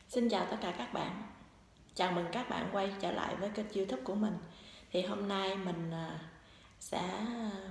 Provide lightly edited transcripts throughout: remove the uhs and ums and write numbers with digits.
Xin chào tất cả các bạn. Chào mừng các bạn quay trở lại với kênh YouTube của mình. Thì hôm nay mình sẽ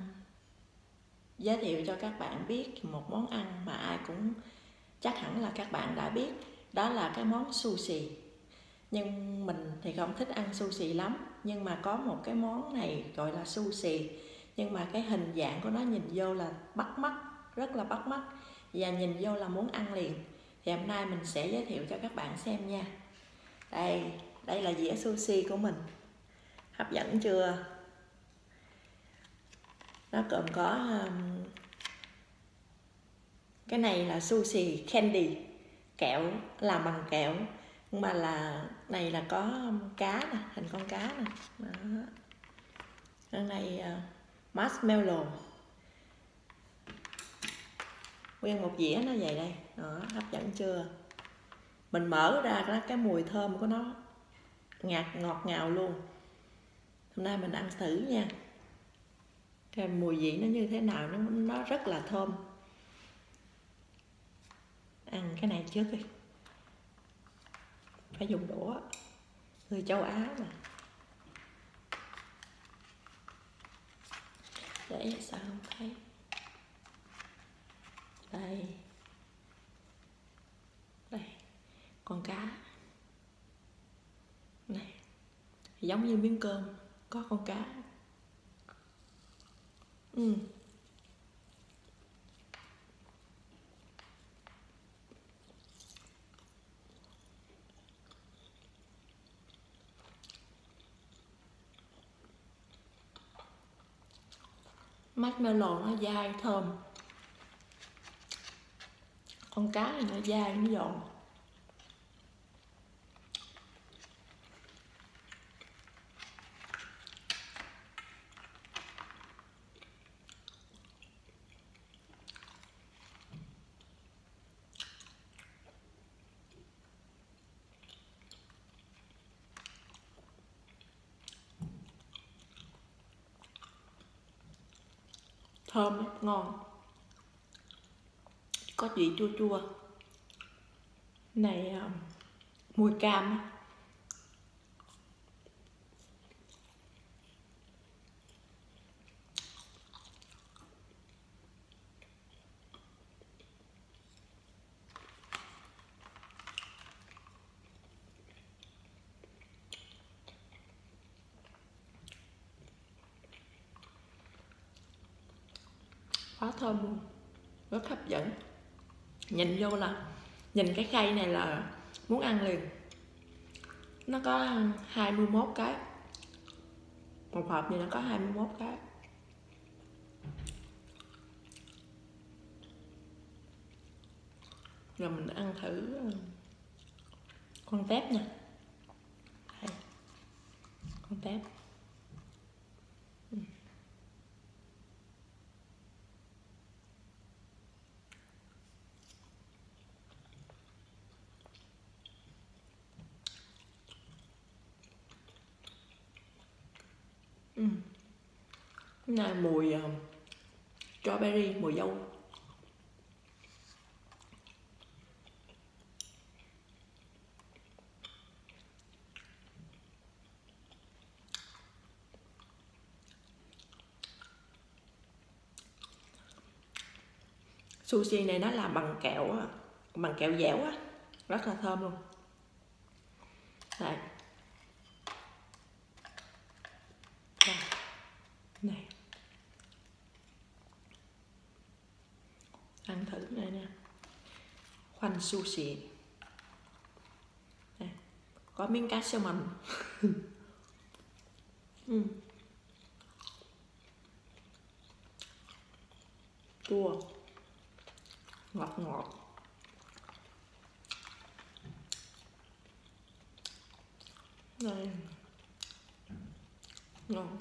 giới thiệu cho các bạn biết một món ăn mà ai cũng chắc hẳn là các bạn đã biết. Đó là cái món sushi. Nhưng mình thì không thích ăn sushi lắm. Nhưng mà có một cái món này gọi là sushi. Nhưng mà cái hình dạng của nó nhìn vô là bắt mắt, rất là bắt mắt. Và nhìn vô là muốn ăn liền. Thì hôm nay mình sẽ giới thiệu cho các bạn xem nha. Đây là dĩa sushi của mình. Hấp dẫn chưa? Nó gồm có cái này là sushi candy, kẹo, làm bằng kẹo. Nhưng mà này là có cá nè, hình con cá nè. Đó. Cái này marshmallow. Nguyên một dĩa nó vậy đây. Đó, hấp dẫn chưa? Mình mở ra cái mùi thơm của nó ngọt ngào luôn. Hôm nay mình ăn thử nha. Cái mùi vị nó như thế nào, nó rất là thơm. Ăn cái này trước đi. Phải dùng đũa. Người châu Á mà. Để sao không thấy. Đây. Con cá. Này. Giống như miếng cơm. Có con cá. Marshmallow nó dai thơm. Con cá này nó dai, nó giòn. Thơm, ngon. Có vị chua chua. Này mùi cam. Quá thơm luôn. Rất hấp dẫn. Nhìn vô là nhìn cái khay này là muốn ăn liền. Nó có 21 cái. Một hộp này nó có 21 cái. Rồi mình ăn thử con tép nha. Đây. Con tép. Cái này mùi strawberry, mùi dâu. Sushi này nó làm bằng kẹo dẻo á, rất là thơm luôn. Đây. Này. Ăn thử này nè. Khoanh sushi. Đây. Có miếng cá salmon. Chua. Ngọt. Đây. Ngon.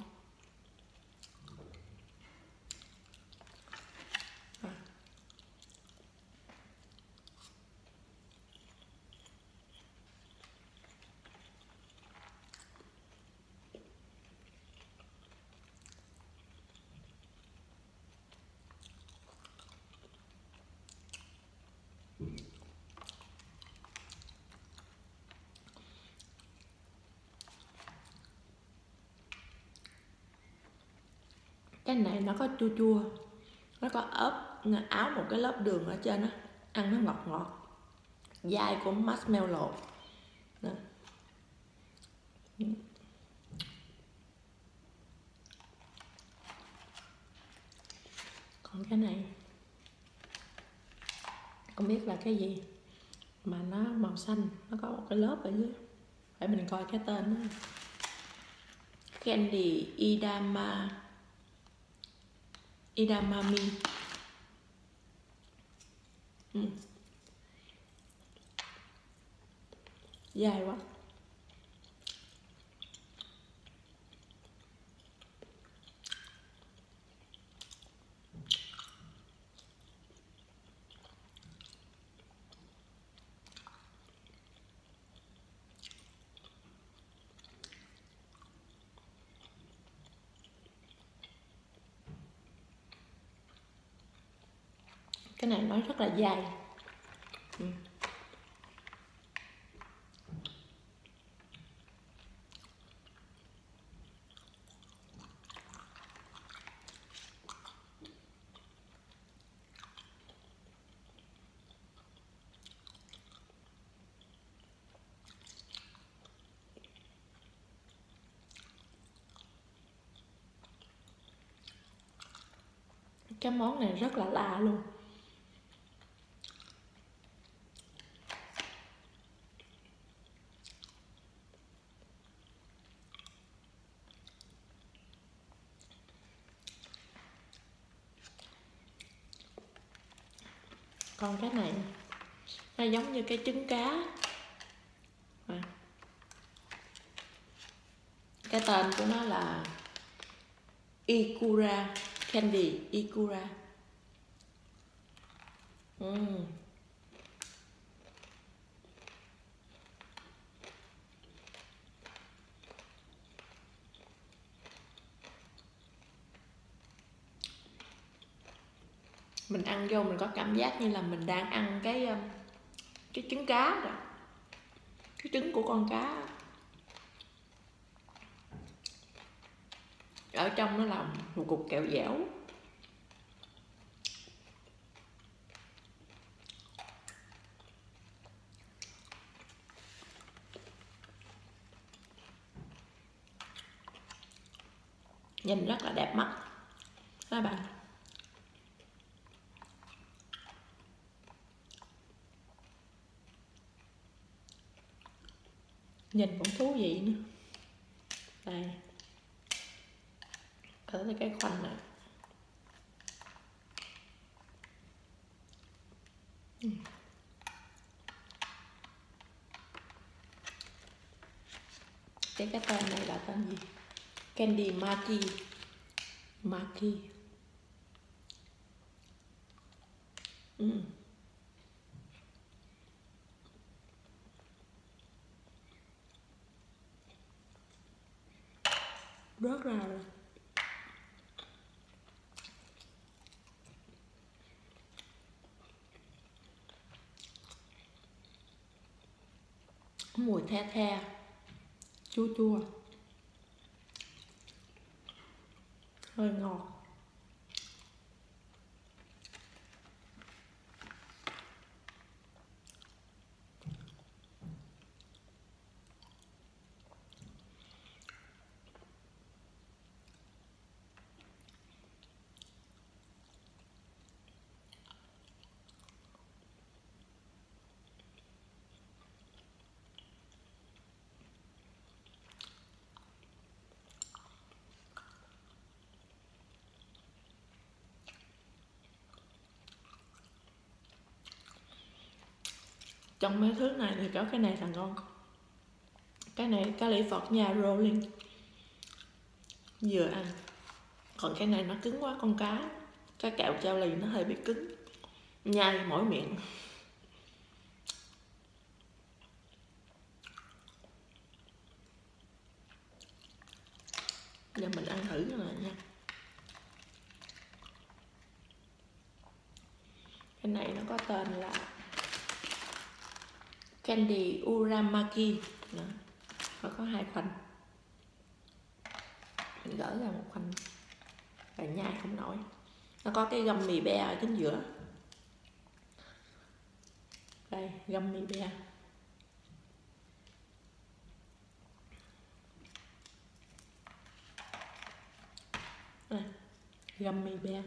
Cái này nó có chua chua, nó có áo một cái lớp đường ở trên đó, ăn nó ngọt ngọt, dai của marshmallow đó. Còn cái này không biết là cái gì mà nó màu xanh, nó có một cái lớp ở dưới, để mình coi cái tên đó. Candy Edamame. Dài quá. Cái này nó rất là dài. Cái món này rất là lạ luôn. Còn cái này nó giống như cái trứng cá. Cái tên của nó là Ikura Candy Ikura. Mình ăn vô mình có cảm giác như là mình đang ăn cái trứng cá rồi, cái trứng của con cá. Ở trong nó là một cục kẹo dẻo. Nhìn rất là đẹp mắt các bạn. Nhìn cũng thú vị nữa. Đây, ở cái khoanh này. Cái tên này là tên gì? Candy Maki. Rớt ra rồi. Mùi the, chua chua, hơi ngọt. Trong mấy thứ này thì có cái này là ngon. Cái này cá lĩ Phật nhà rolling, vừa ăn. Còn cái này nó cứng quá, con cá. Cái kẹo trao lì nó hơi bị cứng, nhai mỗi miệng. Giờ mình ăn thử rồi nha. Cái này nó có tên là Candy Uramaki. Đó. Nó có 2 khoanh. Mình gỡ ra một khoanh. và nhai không nổi. Nó có cái gummy bear ở chính giữa. Đây, gummy bear. À, gummy bear.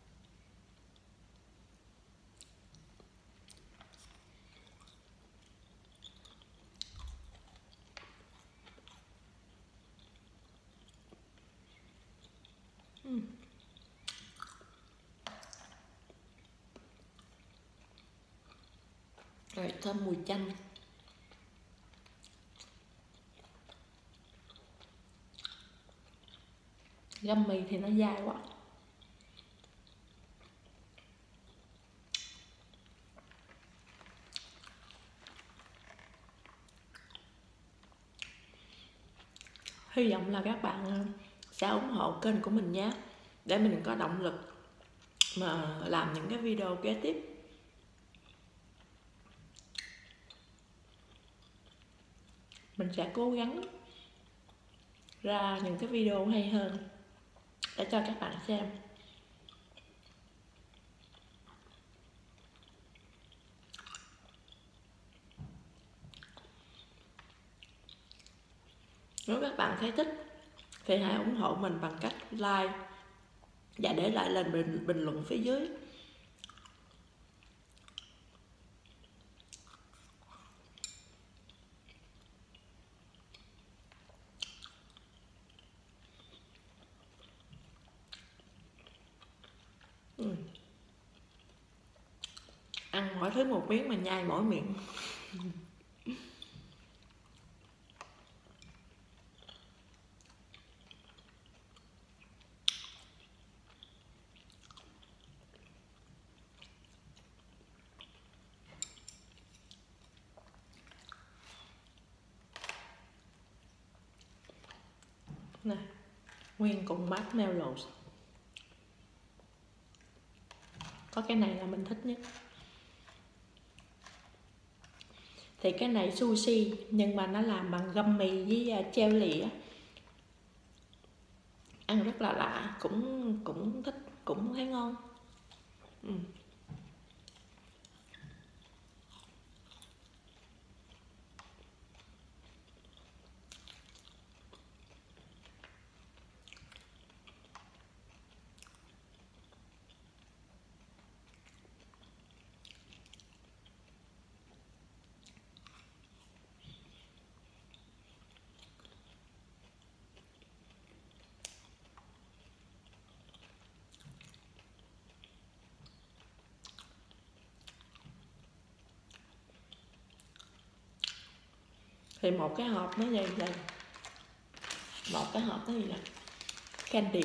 Rồi thơm mùi chanh. Gummy thì nó dai quá. Hy vọng là các bạn sẽ ủng hộ kênh của mình nhé, để mình có động lực mà làm những cái video kế tiếp. Mình sẽ cố gắng ra những cái video hay hơn để cho các bạn xem. Nếu các bạn thấy thích thì hãy ủng hộ mình bằng cách like và để lại lên bình luận phía dưới. Ăn mỗi thứ một miếng mà nhai mỗi miệng. Nè, nguyên cùng marshmallows. Có cái này là mình thích nhất. Thì cái này sushi nhưng mà nó làm bằng gummy với jelly á. Ăn rất là lạ, cũng thích, cũng thấy ngon. Thì một cái hộp nó như vậy, một cái hộp nó như vậy candy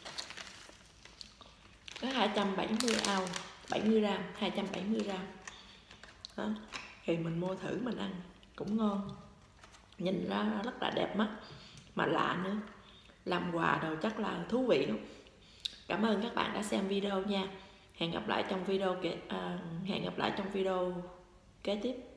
có 270 ounce, 70 gram, 270 gram đó. Thì mình mua thử mình ăn cũng ngon, nhìn ra rất là đẹp mắt mà lạ nữa, làm quà đồ chắc là thú vị lắm. Cảm ơn các bạn đã xem video nha. Hẹn gặp lại trong video kế tiếp.